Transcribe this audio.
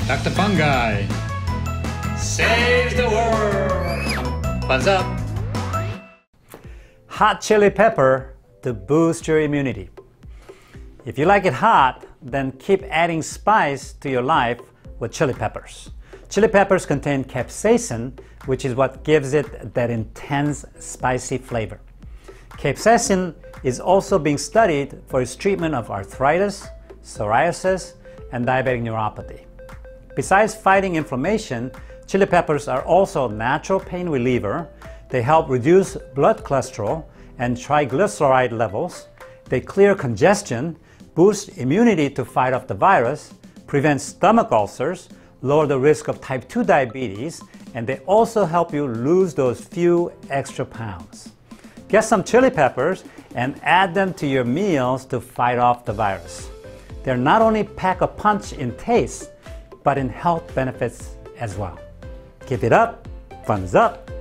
Dr. Fungi saves the world. Thumbs up. Hot chili pepper to boost your immunity. If you like it hot, then keep adding spice to your life with chili peppers. Chili peppers contain capsaicin, which is what gives it that intense spicy flavor. Capsaicin is also being studied for its treatment of arthritis, psoriasis, and diabetic neuropathy. Besides fighting inflammation, chili peppers are also a natural pain reliever. They help reduce blood cholesterol and triglyceride levels. They clear congestion, boost immunity to fight off the virus, prevent stomach ulcers, lower the risk of type 2 diabetes, and they also help you lose those few extra pounds. Get some chili peppers and add them to your meals to fight off the virus. They're not only pack a punch in taste, but in health benefits as well. Keep it up, thumbs up.